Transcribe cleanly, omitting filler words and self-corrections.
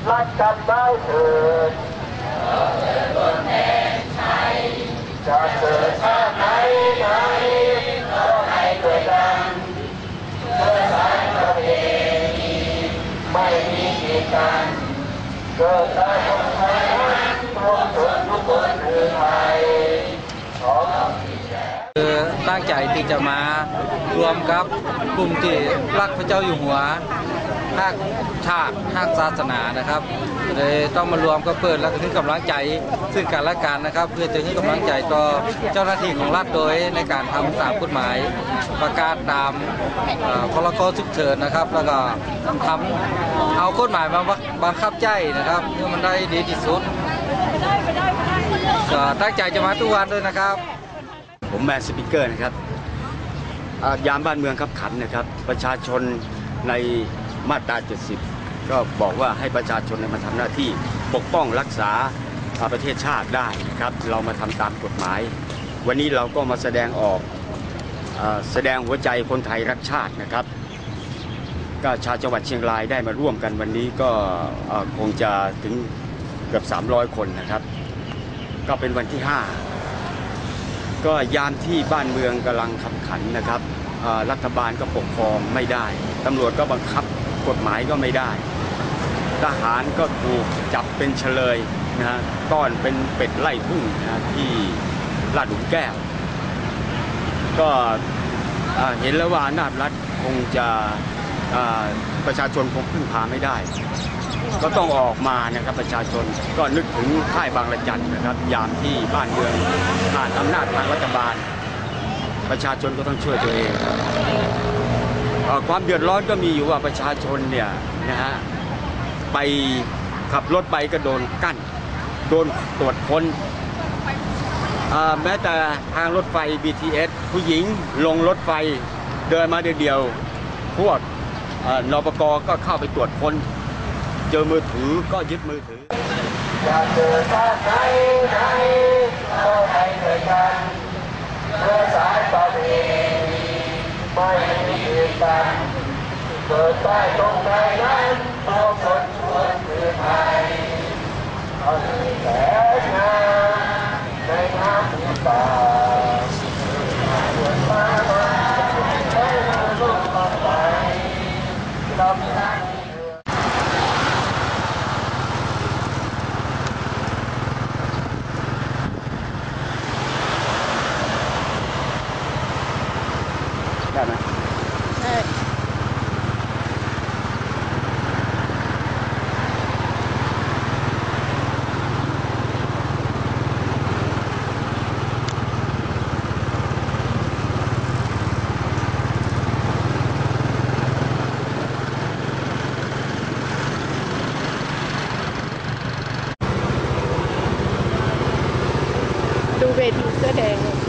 รักกันได้เถิดจะเกิดชาติไหนก็ให้เกิดดังเกิดสายประเพณีไม่มีกีดกันเกิดได้คนไทยรวมชนทุกคนคือไทยตั้งใจที่จะมารวมกับกลุ่มที่รักพระเจ้าอยู่หัวฮักชาติฮักศาสนานะครับเลยต้องมารวมก็เปิดแล้วก็ให้กำลังใจซึ่งกันและกันนะครับเพื่อจะให้กำลังใจต่อเจ้าหน้าที่ของรัฐโดยในการทำตามกฎหมายประกาศตามพรกฉุกเฉินนะครับแล้วก็ทำเอากฎหมายมาบังคับใจนะครับเพื่อมันได้ดีที่สุดก็ตั้งใจจะมาทุกวันด้วยนะครับผมแมนสปิเกอร์นะครับยามบ้านเมืองขับขันนะครับประชาชนในมาตรา 70 ก็บอกว่าให้ประชาชนมาทำหน้าที่ปกป้องรักษาประเทศชาติได้นะครับเรามาทำตามกฎหมายวันนี้เราก็มาแสดงออกแสดงหัวใจคนไทยรักชาตินะครับก็ชาวจังหวัดเชียงรายได้มาร่วมกันวันนี้ก็คงจะถึงเกือบ300 คนนะครับก็เป็นวันที่ 5ก็ยามที่บ้านเมืองกำลังขับขันนะครับรัฐบาลก็ปกครองไม่ได้ตำรวจก็บังคับกฎหมายก็ไม่ได้ทหารก็ถูกจับเป็นเฉลยนะฮะต้อนเป็นเป็ดไล่ทุ่งนะที่ลาดหลุมแก้วก็เห็นแล้วว่าอำนาจรัฐคงจะประชาชนคงพึ่งพาไม่ได้ก็ต้องออกมานะครับประชาชนก็นึกถึงค่ายบางระจันนะครับยามที่บ้านเมืองขาดอำนาจทางรัฐบาลประชาชนก็ต้องช่วยตัวเองความเดือดร้อนก็มีอยู่ว่าประชาชนเนี่ยนะฮะไปขับรถไปก็โดนกั้นโดนตรวจค้นแม้แต่ทางรถไฟ BTS ผู้หญิงลงรถไฟเดินมาเดียวพวกนปก.ก็เข้าไปตรวจค้นเจอมือถือก็ยึดมือถือจะเกิดชาติไหนก็ให้เกิดกันเกิดสายประเพณีไม่มีกีดกันเกิดใต้ตรงใดนั้นเราคนชวนคือไทยเอาที่แสนงามในน้ำภูป่าส่วนฟ้าให้เราลุกต่อไปลำพังได้ไหมได้ดูเวทีเสื้อแดง